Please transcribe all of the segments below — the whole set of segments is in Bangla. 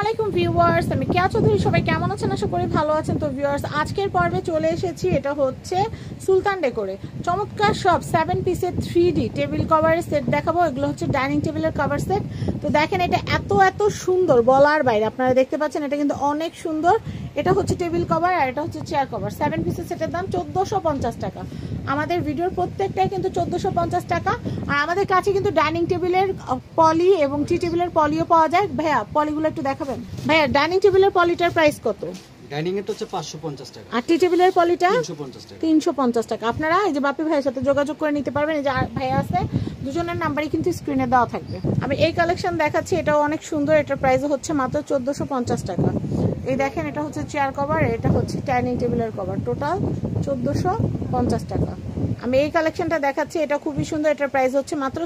আলাইকুম ভিউয়ার্স, আমি কেয়া চৌধুরী। সবাই কেমন আছেন? আশা করি ভালো আছেন। তো ভিউয়ার্স, আজকের পর্বে চলে এসেছি। এটা হচ্ছে সুলতান ডেকোরে চমৎকার সব 7 পিসের 3D টেবিল কভারের সেট দেখাবো। এগুলো হচ্ছে ডাইনিং টেবিলের কভার সেট। তো দেখেন, এটা এত সুন্দর বলার বাইরে। আপনারা দেখতে পাচ্ছেন, এটা কিন্তু অনেক সুন্দর। এটা হচ্ছে টেবিল কভার আর এটা হচ্ছে চেয়ার কভার। 7 পিসের সেটের দাম 1450 টাকা। আমাদের ভিডিওর প্রত্যেকটাই কিন্তু 1450 টাকা। আর আমাদের কাছে কিন্তু ডাইনিং টেবিলের পলি এবং টি টেবিলের পলিও পাওয়া যায়। ভাইয়া, পলিগুলো একটু দেখাবেন। ভাইয়া, ডাইনিং টেবিলের পলিটার প্রাইস কত? ডাইনিং এর হচ্ছে 550 টাকা আর টি টেবিলের পলিটা 350 টাকা। 350 টাকা। আপনারা এই যে বাপি ভাইয়ের সাথে যোগাযোগ করে নিতে পারবেন। এই যে ভাইয়া আছে, দুজনের নাম্বারই কিন্তু স্ক্রিনে দেওয়া থাকবে। আমি এই কালেকশন দেখাচ্ছি, এটাও অনেক সুন্দর। এটার প্রাইস হচ্ছে মাত্র 1450 টাকা। এই দেখেন, এটা হচ্ছে চেয়ার কভার, এটা হচ্ছে ডাইনিং টেবিলের কভার। টোটাল 1450 টাকা। আমি এই কালেকশনটা দেখাচ্ছি, এটা খুবই সুন্দর। এটার প্রাইস হচ্ছে মাত্র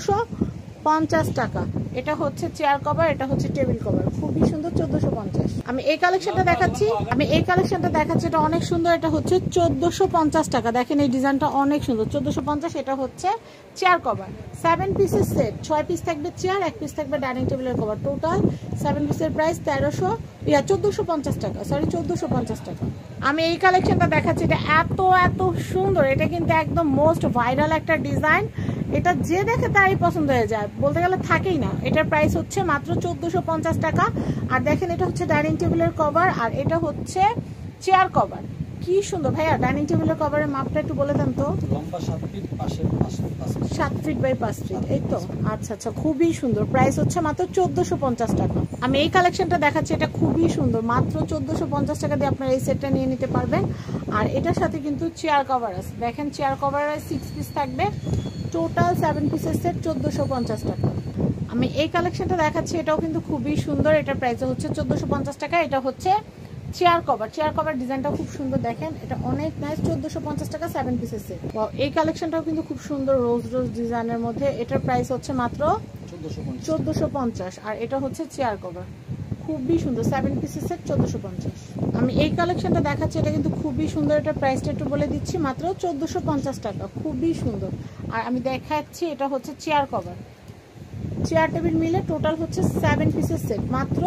1450 টাকা। এটা হচ্ছে চেয়ার কভার, এটা হচ্ছে টেবিল কভার, খুবই সুন্দর। 1450। আমি এই কালেকশনটা দেখাচ্ছি, এটা অনেক সুন্দর। এটা হচ্ছে 1450 টাকা। দেখেন, এই ডিজাইনটা অনেক সুন্দর। 1450। এটা হচ্ছে চেয়ার কভার 7 পিসের সেট। 6 পিস থাকবে চেয়ার, 1 পিস থাকবে ডাইনিং টেবিলের কভার। টোটাল 7 পিসের প্রাইস 1450 টাকা। সরি, 1450 টাকা। আমি এই কালেকশনটা দেখাচ্ছি, এটা এত সুন্দর। এটা কিন্তু একদম মোস্ট ভাইরাল একটা ডিজাইন। এটা যে দেখে তারই পছন্দ হয়ে যায়, বলতে গেলে থাকেই না। এটার প্রাইস হচ্ছে মাত্র 1450 টাকা। আর দেখেন, এটা হচ্ছে ডাইনিং টেবিলের কভার আর এটা হচ্ছে চেয়ার কভার। কি সুন্দর। ভাইয়া, ডাইনিং টেবিলের কভারের মাপটা একটু বলে দেন তো। লম্বা 7 ফিট, পাশে 7 ফিট বাই 5 ফিট, এই তো। আচ্ছা, খুবই সুন্দর। প্রাইস হচ্ছে মাত্র 1450 টাকা। আমি এই কালেকশনটা দেখাচ্ছি, এটা খুবই সুন্দর। মাত্র 1450 টাকা দিয়ে আপনারা এই সেটটা নিয়ে নিতে পারবেন। আর এটার সাথে কিন্তু চেয়ার কভার আছে। দেখেন, চেয়ার কভার 6 পিস থাকবে। টোটাল 7 পিসের সেট 1450 টাকা। আমি এই কালেকশনটা দেখাচ্ছি, এটাও কিন্তু খুবই সুন্দর। এটার প্রাইস হচ্ছে 1450 টাকা। এটা হচ্ছে চেয়ার কভার ডিজাইনটা খুব সুন্দর। দেখেন, এটা অনেক নাইস। 1450 টাকা 7 পিসের সেট। এই কালেকশনটাও কিন্তু খুব সুন্দর, রোজ ডিজাইনের মধ্যে। এটার প্রাইস হচ্ছে মাত্র 1450। আর এটা হচ্ছে চেয়ার কভার, খুবই সুন্দর। 7 পিসের সেট 1450। আমি এই কালেকশনটা দেখাচ্ছি, এটা কিন্তু খুবই সুন্দর। এটার প্রাইসটা একটু বলে দিচ্ছি, মাত্র 1450 টাকা। খুবই সুন্দর। আর আমি দেখাচ্ছি, এটা হচ্ছে চেয়ার কভার, চেয়ার টেবিল মিলে টোটাল হচ্ছে 7 পিসের সেট, মাত্র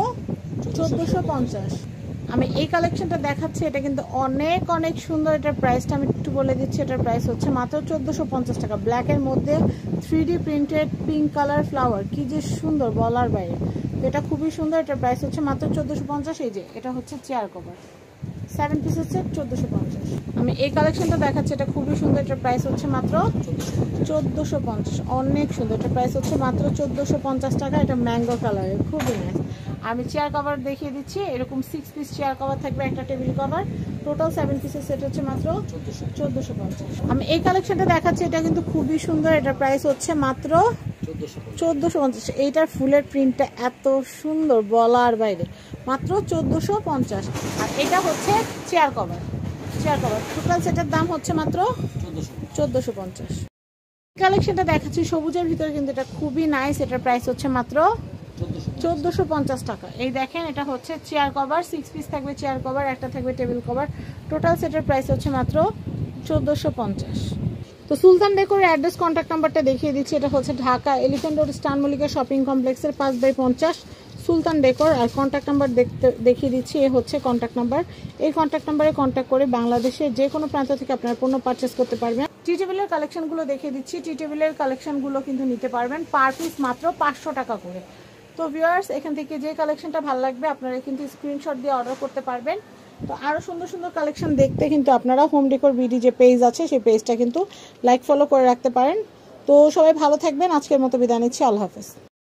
1450। আমি এই কালেকশনটা দেখাচ্ছি, এটা কিন্তু অনেক সুন্দর। এটার প্রাইসটা আমি একটু বলে দিচ্ছি। এটার প্রাইস হচ্ছে মাত্র 1450 টাকা। ব্ল্যাকের মধ্যে 3D printed pink colour flower, কি যে সুন্দর বলার বাইরে। এটা খুবই সুন্দর। এটার প্রাইস হচ্ছে মাত্র 1450। এই যে এটা হচ্ছে চেয়ার কভার, 7 পিসের সেট 1450। আমি এই কালেকশনটা দেখাচ্ছি, এটা খুবই সুন্দর। এটার প্রাইস হচ্ছে মাত্র 1450। অনেক সুন্দর। এটার প্রাইস হচ্ছে মাত্র 1450 টাকা। এটা ম্যাঙ্গো কালারের, খুবই নাইস। আমি চেয়ার কভার দেখিয়ে দিচ্ছি। এরকম 6 পিস চেয়ার কভার থাকবে, একটা টেবিল কভার। টোটাল 7 পিসের সেট হচ্ছে মাত্র 1450। আমি এই কালেকশনটা দেখাচ্ছি, এটা কিন্তু খুবই সুন্দর। এটার প্রাইস হচ্ছে মাত্র 1450। এইটার ফুলের প্রিন্টটা এত সুন্দর বলার বাইরে, মাত্র 1450। আর এটা হচ্ছে চেয়ার কভার। টোটাল সেটের দাম হচ্ছে মাত্র 1450। কালেকশনটা দেখাচ্ছি সবুজের ভিতরে, কিন্তু এটা খুবই নাইস। এটার প্রাইস হচ্ছে মাত্র 1450 টাকা। এই দেখেন, এটা হচ্ছে চেয়ার কভার। 6 পিস থাকবে চেয়ার কভার, একটা থাকবে টেবিল কভার। টোটাল সেটের প্রাইস হচ্ছে মাত্র 1450। তো সুলতান ডেকোরের অ্যাড্রেস, কন্ট্যাক্ট নাম্বারটা দেখিয়ে দিচ্ছি। এটা হচ্ছে Dhaka elephant road star Mallika shopping কমপ্লেক্সের 5/50 সুলতান ডেকোর। আর কন্ট্যাক্ট নাম্বার দেখিয়ে দিচ্ছি, এ হচ্ছে কন্ট্যাক্ট নাম্বার। এই কন্ট্যাক্ট নাম্বারে কন্ট্যাক্ট করে বাংলাদেশের যে কোনো প্রান্ত থেকে আপনারা পণ্য পারচেস করতে পারবেন। টি টেবিলের কালেকশনগুলো দেখিয়ে দিচ্ছি। টি টেবিলের কালেকশনগুলো কিন্তু নিতে পারবেন পার পিস মাত্র 500 টাকা করে। তো ভিউয়ার্স, এখান থেকে যে কালেকশনটা ভালো লাগবে আপনারা কিন্তু স্ক্রিনশট দিয়ে অর্ডার করতে পারবেন। তো আরও সুন্দর কালেকশন দেখতে কিন্তু আপনারা হোম ডেকোর বিডি যে পেজ আছে, সেই পেজটা কিন্তু লাইক ফলো করে রাখতে পারেন। তো সবাই ভালো থাকবেন। আজকের মতো বিদায় নিচ্ছি। আল্লাহ হাফেজ।